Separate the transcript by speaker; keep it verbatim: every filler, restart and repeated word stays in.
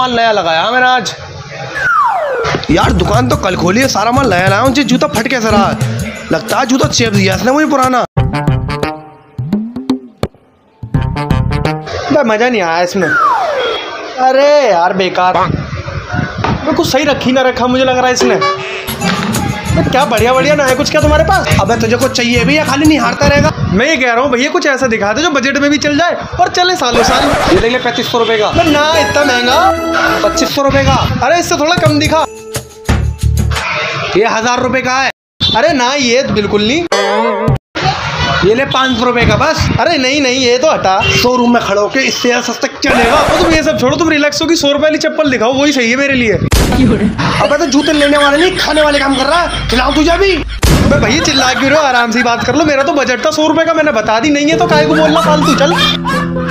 Speaker 1: माल नया लगाया मैंने आज। यार दुकान तो कल खोली है, सारा माल नया लाया हूँ। जूता फट कैसे रहा है? लगता है जूता चेप दिया इसने मुझे पुराना। मजा नहीं आया इसमें। अरे यार बेकार, मैं कुछ सही रखी ना रखा मुझे लग रहा है इसने। क्या बढ़िया बढ़िया ना है कुछ क्या तुम्हारे पास? अबे तुझे कुछ चाहिए भी या खाली नहीं हारता रहेगा? मैं ये कह रहा हूँ भैया कुछ ऐसा दिखा दे जो बजट में भी चल जाए और चले सालों साल। ये देख ले पैंतीस सौ रुपए का। ना इतना महंगा, पच्चीस सौ रुपए का। अरे इससे थोड़ा कम दिखा। ये हजार रुपए का है। अरे ना ये बिल्कुल नहीं। ये ले पाँच सौ रुपए का बस। अरे नहीं नहीं ये तो हटा। शोरूम में खड़े होके इससे सस्ता चलेगा? तो तुम ये सब छोड़ो, तुम रिलैक्स हो की सौ रुपए वाली चप्पल दिखाओ, वही सही है मेरे लिए। अबे तो जूते लेने वाले नहीं खाने वाले काम कर रहा है। खिलाओ तुझे भी। अबे भैया चिल्ला क्यों रहे हो? आराम से बात कर लो। मेरा तो बजट था सौ रुपए का, मैंने बता दी। नहीं है तो काहे को बोलना फालतू। चल।